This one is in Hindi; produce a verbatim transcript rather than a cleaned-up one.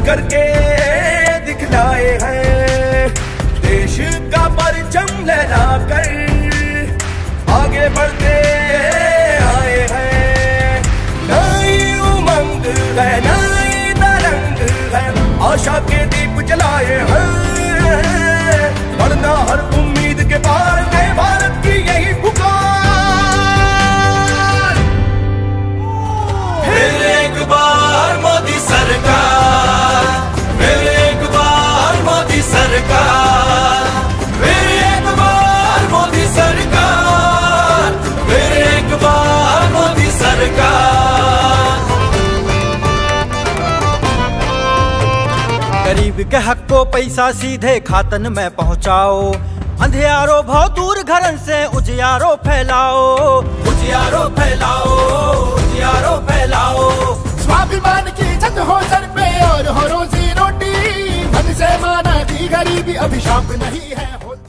करके दिखलाए हैं, देश का परचम लहरा कर आगे बढ़ते आए हैं। नई उमंग है, नई तरंग है, आशा के दीप जलाए हैं, बढ़ना हर उम्मीद के पार नए भारत की यही पुकार। फिर एक बार मोदी सरकार, फिर एक बार मोदी सरकार, फिर एक बार मोदी सरकार, फिर एक बार मोदी सरकार। गरीब के हक को पैसा सीधे खातन में पहुँचाओ, अंधियारो भाव दूर घरन से उजियारो फैलाओ, उजियारो फैलाओ, उजियारो फैलाओ। स्वाभिमान की छत हो सर पे और हो रोजी रोटी, मन से माना की गरीबी अभिशाप नहीं है।